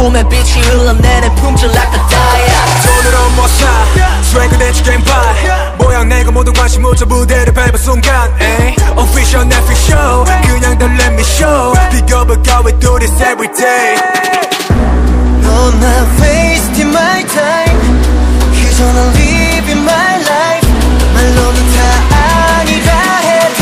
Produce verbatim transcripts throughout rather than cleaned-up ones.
몸에 빛이 흘러내는 품질 like a diet. 돈으로 못 사 swagger that you can buy. 모양 내고 모든 관심 모자 무대를 밟은 순간 에이. Official Netflix show 그냥 더 let me show. Pick up a car we do this every day. No, not wasting my time. 그저 난 living my life. 말로는 다 아니라 해도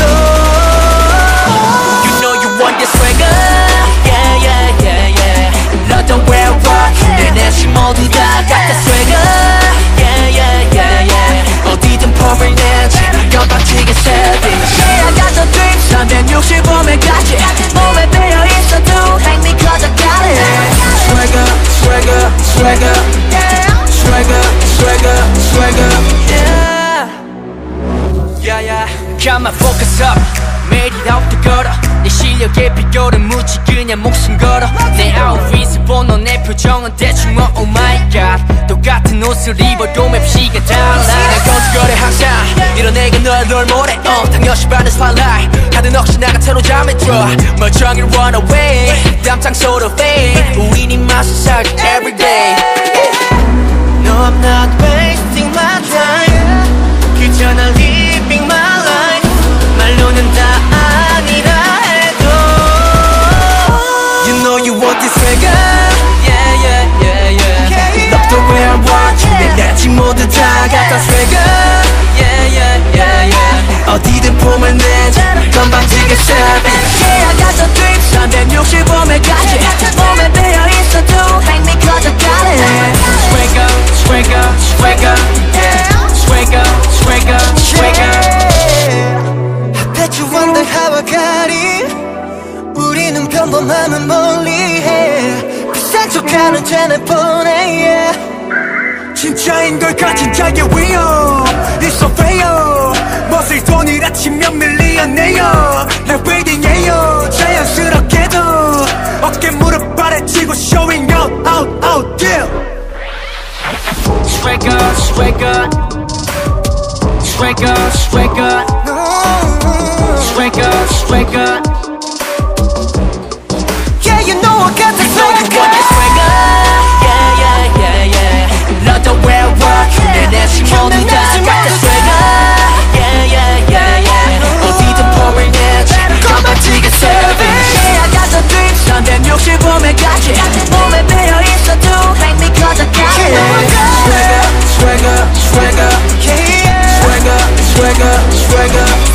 You know you want this swagger. Yeah yeah yeah yeah. 너도 wear rock 내 내심 모두 다 같은 swagger. Yeah yeah yeah yeah. 어디든 폼을 내지 건방지게 savage. Yeah I got the dream 삼백육십오 매까지 몸에 배어 있어도 hang me cause I got it. Swagger swagger swagger swagger swagger swagger Yeah yeah yeah. Got my focus up 매일 일하고 걸어 내 실력에 비교는 묻지 그냥 목숨 걸어. 내 아웃핏을 보너 내 표정은 대충 뭐 oh my god. 똑같은 옷을 입어도 맵시가 달라. 난 건축거래 항상 이런 내가 널 널 모래 어 당연시 받는 spotlight 하든 혹시 나 같은 옷잠에 들어 멀쩡히 run away 담장소로 fade. 우린 이 맛을 살지 everyday. No I'm not wasting my time. 그저 난 living my life. 말로는 다 아니라 해도 You know you want this swagger. Yeah yeah yeah yeah. 너도 wear watch 내 내지 모두 다 같은 swagger. Yeah yeah yeah yeah. 어디든 폼을 내지 건방지게 savage. Yeah I got the dream 삼백육십오 매까지 몸에 배어 있어도 hang me cause I got it. Swagger swagger swagger swagger swagger swagger. I bet you wonder how I got it. 우리는 평범함을 멀리해. 비싼 척하는 쟤네 뻔해 yeah. 진짜인 걸 가진 자의 위험 It's so fair. 멋을 돈이라 치면 밀리언네요. 날 웨딩해요 자연스럽게도 어깨 무릎 아래 치고 showing out out out yeah. Swagger swagger swagger swagger swagger swagger. Yeah you know I got the You know you want swagger. this swagger. Yeah yeah yeah yeah. 너도 wear rock 내 내심 모두 다 같은 swagger. Yeah yeah yeah yeah. 어디든 폼을 내지 건방지게 savage. Yeah I got the dream 삼백육십오 매까지 몸에 배어 있어도 hang me cause I got it. Swagger swagger swagger Yeah, yeah. swagger swagger swagger